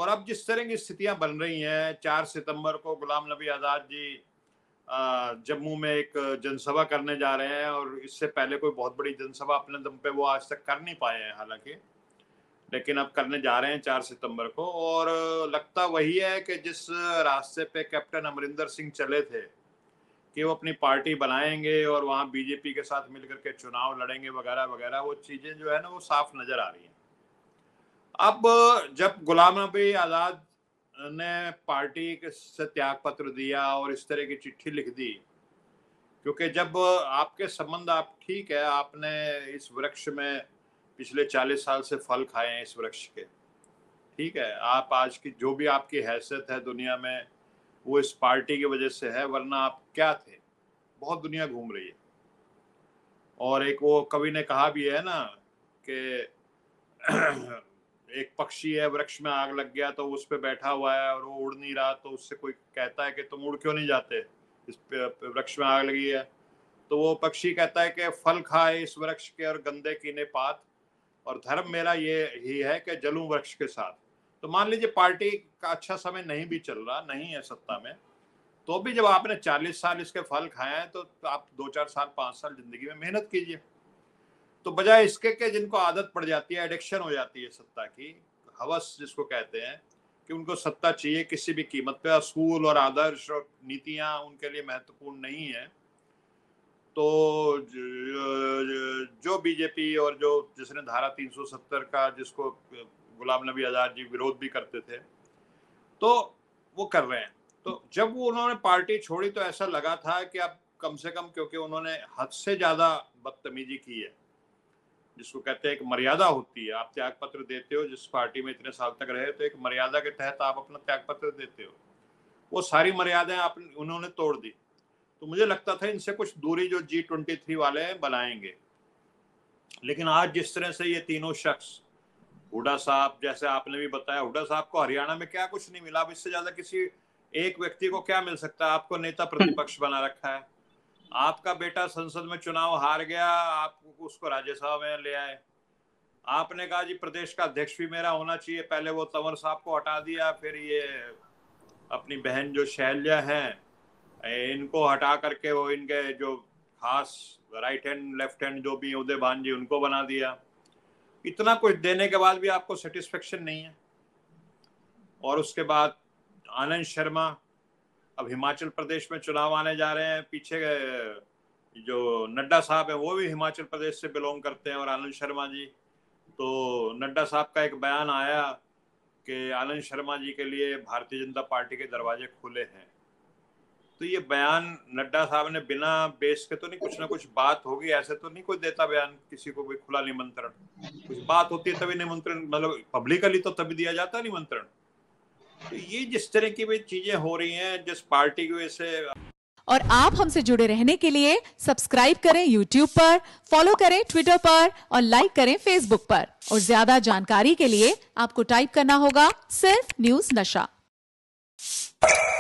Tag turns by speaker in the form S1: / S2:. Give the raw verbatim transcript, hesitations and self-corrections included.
S1: और अब जिस तरह की स्थितियां बन रही हैं, चार सितंबर को गुलाम नबी आज़ाद जी जम्मू में एक जनसभा करने जा रहे हैं और इससे पहले कोई बहुत बड़ी जनसभा अपने दम पे वो आज तक कर नहीं पाए हैं हालांकि, लेकिन अब करने जा रहे हैं चार सितंबर को। और लगता वही है कि जिस रास्ते पे कैप्टन अमरिंदर सिंह चले थे कि वो अपनी पार्टी बनाएंगे और वहाँ बीजेपी के साथ मिलकर के चुनाव लड़ेंगे वगैरह वगैरह, वो चीजें जो है ना वो साफ नजर आ रही हैं। अब जब गुलाम नबी आज़ाद ने पार्टी से त्याग पत्र दिया और इस तरह की चिट्ठी लिख दी, क्योंकि जब आपके संबंध, आप ठीक है आपने इस वृक्ष में पिछले चालीस साल से फल खाए हैं इस वृक्ष के, ठीक है, आप आज की जो भी आपकी हैसियत है दुनिया में वो इस पार्टी की वजह से है, वरना आप क्या थे। बहुत दुनिया घूम रही है। और एक वो कवि ने कहा भी है ना कि एक पक्षी है, वृक्ष में आग लग गया तो उस पे बैठा हुआ है और वो उड़ नहीं रहा, तो उससे कोई कहता है कि तुम उड़ क्यों नहीं जाते, इस पे वृक्ष में आग लगी है, तो वो पक्षी कहता है कि फल खाए इस वृक्ष के और गंदे कीने पात, और धर्म मेरा ये ही है कि जलूं वृक्ष के साथ। तो मान लीजिए पार्टी का अच्छा समय नहीं भी चल रहा, नहीं है सत्ता में, तो भी जब आपने चालीस साल इसके फल खाए हैं तो आप दो चार साल पांच साल जिंदगी में मेहनत कीजिए। तो बजाय इसके के जिनको आदत पड़ जाती है, एडिक्शन हो जाती है सत्ता की, हवस जिसको कहते हैं कि उनको सत्ता चाहिए किसी भी कीमत पे, असूल और आदर्श और नीतियां उनके लिए महत्वपूर्ण नहीं है, तो जो बीजेपी और जो जिसने धारा तीन सौ सत्तर का, जिसको गुलाम नबी आज़ाद जी विरोध भी करते थे, तो वो कर रहे हैं। तो जब वो उन्होंने पार्टी छोड़ी तो ऐसा लगा था कि अब कम से कम, क्योंकि उन्होंने हद से ज्यादा बदतमीजी की है, जिसको कहते हैं एक मर्यादा होती है, आप त्याग पत्र देते हो जिस पार्टी में इतने साल तक रहे तो एक मर्यादा के तहत आप अपना त्याग पत्र देते हो, वो सारी मर्यादाएं आप उन्होंने तोड़ दी। तो मुझे लगता था इनसे कुछ दूरी जो जी ट्वेंटी थ्री वाले बनाएंगे, लेकिन आज जिस तरह से ये तीनों शख्स, हुड्डा साहब जैसे आपने भी बताया, हुड्डा साहब को हरियाणा में क्या कुछ नहीं मिला, अब इससे ज्यादा किसी एक व्यक्ति को क्या मिल सकता है। आपको नेता प्रतिपक्ष बना रखा है, आपका बेटा संसद में चुनाव हार गया, आप उसको राज्यसभा में ले आए, आपने कहा जी प्रदेश का अध्यक्ष भी मेरा होना चाहिए, पहले वो तंवर साहब को हटा दिया, फिर ये अपनी बहन जो शैल्या है इनको हटा करके वो इनके जो खास राइट हैंड लेफ्ट हैंड जो भी उदय भान जी उनको बना दिया। इतना कुछ देने के बाद भी आपको सेटिस्फेक्शन नहीं है। और उसके बाद आनंद शर्मा, अब हिमाचल प्रदेश में चुनाव आने जा रहे हैं, पीछे जो नड्डा साहब है वो भी हिमाचल प्रदेश से बिलोंग करते हैं और आनंद शर्मा जी, तो नड्डा साहब का एक बयान आया कि आनंद शर्मा जी के लिए भारतीय जनता पार्टी के दरवाजे खुले हैं। तो ये बयान नड्डा साहब ने बिना बेस के तो नहीं, कुछ ना कुछ बात होगी, ऐसे तो नहीं कोई देता बयान किसी को भी खुला निमंत्रण, कुछ बात होती है तभी निमंत्रण, मतलब पब्लिकली तो तभी दिया जाता है निमंत्रण। तो ये जिस तरह की भी चीजें हो रही हैं जिस पार्टी की वजह से।
S2: और आप हमसे जुड़े रहने के लिए सब्सक्राइब करें यूट्यूब पर, फॉलो करें ट्विटर पर और लाइक करें फेसबुक पर। और ज्यादा जानकारी के लिए आपको टाइप करना होगा सिर्फ न्यूज नशा।